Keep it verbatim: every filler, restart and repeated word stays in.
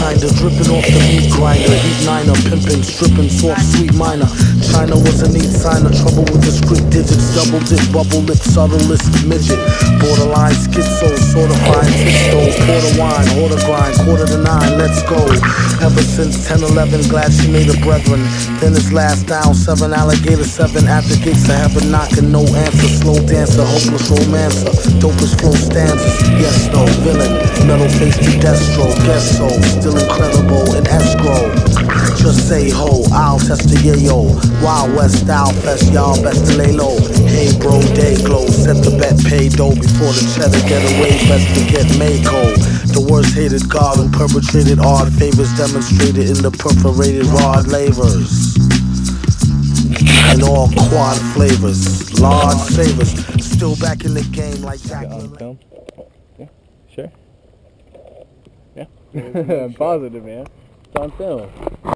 kinda, dripping off the meat grinder. Heat niner, pimping, stripping, soft, sweet minor. China was a neat signer, trouble with the script digits. Double dip, bubble lip, subtlest midget. Borderline schizo, certified pisto. Quarter wine, order grind, quarter to nine, let's go. Ever since ten eleven, glad she made a brethren. Then it's last down, seven alligator, seven at the gates of heaven, knocking, no answer. Slow dancer, hopeless romancer, dopest flow stanzas. Yes, no, villain, metal face to Destro. Guess so, still incredible in escrow. Just say ho, I'll test the yayo. Wild West style fest, y'all best to lay low. Hey bro, day glow, set the bet, pay dough. Before the cheddar get away, best to get Mako. The worst hated god who perpetrated odd favors, demonstrated in the perforated rod lavers. And all quad flavors, large savers. Still back in the game like Jack. On yeah, sure. Yeah. I'm positive, man. It's on film.